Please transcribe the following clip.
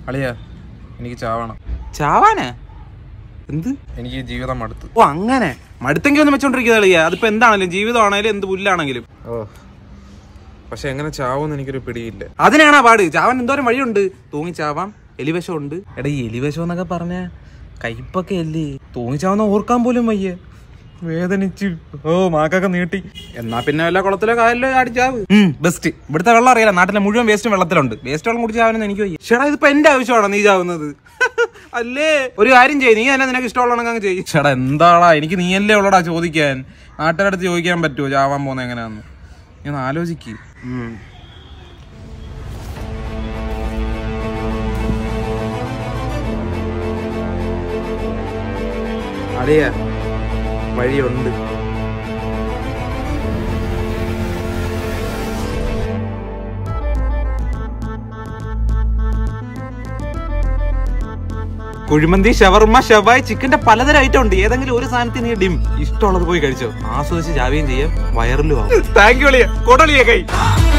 അളിയാ എനിക്ക് ചാവണം. ചാവാനാ? എന്ത്? എനിക്ക് ജീവിതം മടുത്തു. ഓ അങ്ങനെ മടുത്തെങ്കിൽ ഒന്ന് വെച്ചോണ്ടിരിക്കുക അളിയാ. അതിപ്പോ എന്താണെങ്കിലും ജീവിതമാണേലും എന്ത് പുല്ലാണെങ്കിലും. പക്ഷെ എങ്ങനെ ചാവൂന്ന് എനിക്കൊരു പിടിയില്ല. അതിനാണാ പാട്. ചാവാൻ എന്തോരം വഴിയുണ്ട്. തൂങ്ങിച്ചാവാം, എലിവശം ഉണ്ട്. എടാ ഈ എലിവശം എന്നൊക്കെ പറഞ്ഞ കയ്പൊക്കെ അല്ലേ. തൂങ്ങിച്ചാവുന്ന ഓർക്കാൻ പോലും വയ്യ, വേദനിച്ച് മാക്കൊക്കെ നീട്ടി. എന്നാ പിന്നെ വല്ല കുളത്തിലോ കായലിലോ ചാടിച്ചാവ്. ബെസ്റ്റ്. ഇവിടുത്തെ വെള്ളം അറിയാലോ, നാട്ടിലെ മുഴുവൻ വേസ്റ്റും വെള്ളത്തിലുണ്ട്. വേസ്റ്റ് വെള്ളം കുടിച്ച് ചാവാനെന്ന് എനിക്ക് വയ്യ. ചേട്ടാ ഇതിപ്പോ എന്റെ ആവശ്യമാണോ നീ ചാവുന്നത്? അല്ലേ ഒരു കാര്യം ചെയ്യ്, നീ അല്ല നിനക്ക് ഇഷ്ടമുള്ളതൊക്കെ ചെയ്യും. ചേട്ടാ എന്താടാ, എനിക്ക് നീയല്ലേ ഉള്ളടാ ചോദിക്കാൻ. നാട്ടുകാരടുത്ത് ചോദിക്കാൻ പറ്റുമോ ചാവാൻ പോകുന്നത് എങ്ങനെയാന്ന്? ഞാൻ ആലോചിക്ക്. അറിയാ വഴിയുണ്ട്. കുഴിമന്തി, ഷവർമ്മ, ഷവായ്, ചിക്കന്റെ പലതരം ഐറ്റം ഉണ്ട്. ഏതെങ്കിലും ഒരു സാധനത്തിന് നീ ഇഷ്ടമുള്ളത് പോയി കഴിച്ചോ. ആസ്വദിച്ച് ചാവുകയും ചെയ്യാം, വയറിലും ആവും. Thank you. കൊടളിയ കൈ.